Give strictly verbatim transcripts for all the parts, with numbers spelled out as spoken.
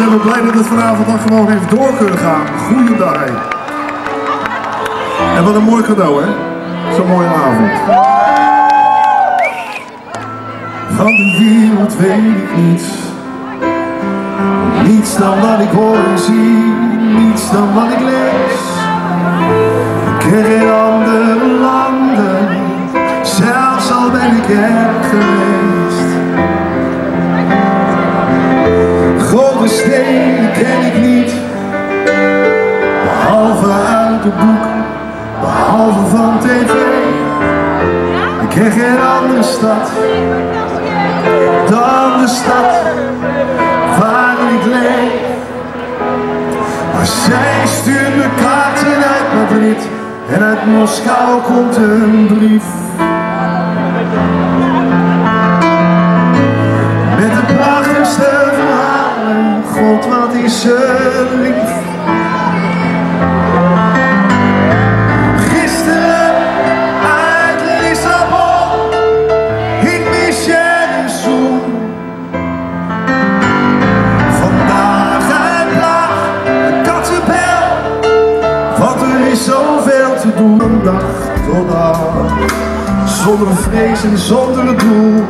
ontzettend blij dat het vanavond dan gewoon heeft door kunnen gaan. Goeiedag. En wat een mooi cadeau, hè? Zo'n mooie avond. Van de wereld weet ik niets. Niets dan wat ik hoor en zie. Niets dan wat ik lees. Ik ken geen andere landen. Zelfs al ben ik er geweest. Grote steden ken ik niet. Behalve uit het boek. Behalve van tv. Ik ken geen andere stad dan de stad waar ik leef. Maar zij stuurt me kaarten uit Madrid. En uit Moskou komt een brief. Met de prachtigste verhalen. God, wat is ze lief. Gisteren uit Lissabon. Ik mis je een zoen. Vandaag uit Praag, een Kattenbel. Want er is zoveel te doen. Van dag tot dag. Zonder vrees en zonder doel.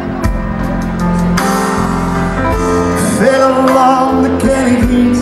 Verre landen ken ik niet.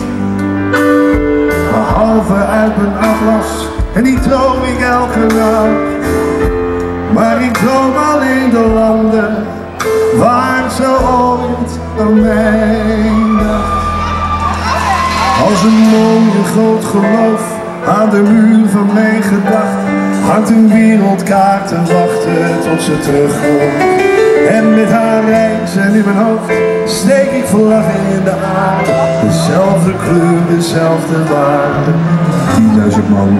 Behalve uit mijn atlas. En die droom ik elke nacht. Maar ik droom alleen de landen waar zo ooit aan mij dacht. Als een mooie groot geloof aan de muur van mijn gedachten hangt een wereldkaart te wachten tot ze terugkomt. En met haar reizen in mijn hoofd steek ik vlaggen in de aarde. Dezelfde kleur, dezelfde waarde. tieduizend man.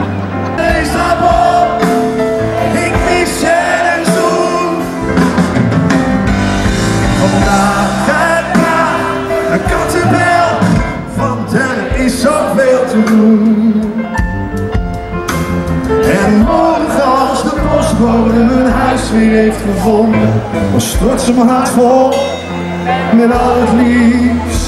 Ik mis je een zoen. Vandaag uit Praag, een Kattenbel. Want er is zoveel te doen. En morgen als de postbode mijn huis weer heeft gevonden, dan stort ze mijn hart vol met al het liefst